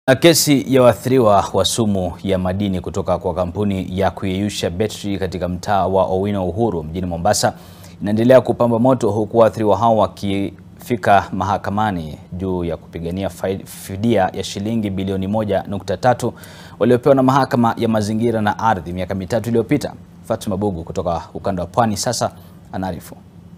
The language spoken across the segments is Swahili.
Kesi ya waathiriwa wa sumu ya madini kutoka kwa kampuni ya kuyeyusha betri katika mtaa wa Owino Uhuru mjini Mombasa inaendelea kupamba moto, huku waathiriwa hao wakifika mahakamani juu ya kupigania fidia ya shilingi bilioni 1.3 waliopewa na mahakama ya mazingira na ardhi miaka mitatu iliyopita. Fatma Bugu kutoka ukanda wa Pwani sasa anaarifu.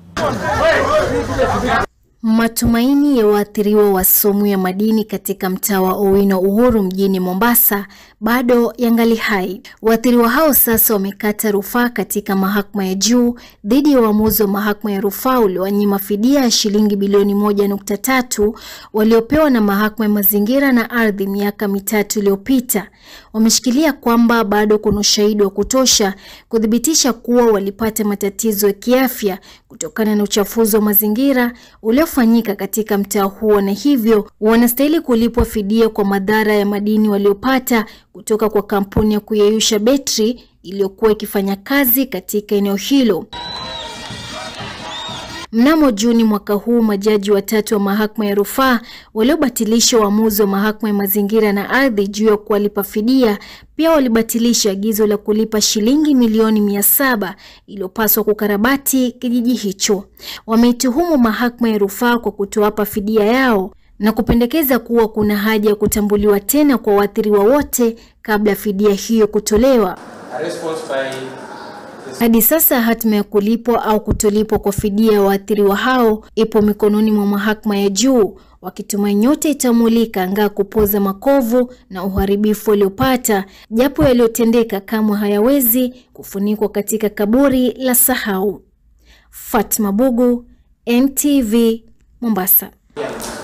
Matumaini ya waathiriwa wa sumu ya madini katika mtaa wa Owino Uhuru mjini Mombasa bado yangali hai. Waathiriwa hao sasa wamekata rufaa katika mahakama ya juu dhidi ya uamuzi wa mahakama ya rufaa uliowanyima fidia ya shilingi bilioni 1.3 waliopewa na mahakama ya mazingira na ardhi miaka mitatu iliyopita. Wameshikilia kwamba bado kuna ushahidi wa kutosha kudhibitisha kuwa walipata matatizo ya kiafya kutokana na uchafuzi wa mazingira uliofanyika katika mtaa huo, na hivyo wanastahili kulipwa fidia kwa madhara ya madini waliopata kutoka kwa kampuni ya kuyeyusha betri iliyokuwa ikifanya kazi katika eneo hilo. Mnamo Juni mwaka huu, majaji watatu wa mahakama ya rufaa waliobatilisha uamuzi wa mahakama ya mazingira na ardhi juu ya kuwalipa fidia pia walibatilisha agizo la kulipa shilingi milioni 700 iliyopaswa kukarabati kijiji hicho. Wameituhumu mahakama ya rufaa kwa kutowapa fidia yao na kupendekeza kuwa kuna haja ya kutambuliwa tena kwa waathiriwa wote kabla fidia hiyo kutolewa. Hadi sasa hatima ya kulipwa au kutolipwa kwa fidia ya waathiriwa hao ipo mikononi mwa mahakama ya juu, wakitumai nyote itamulika anga kupoza makovu na uharibifu waliopata, japo yaliyotendeka kamwe hayawezi kufunikwa katika kaburi la sahau. Fatma Bugu, NTV, Mombasa.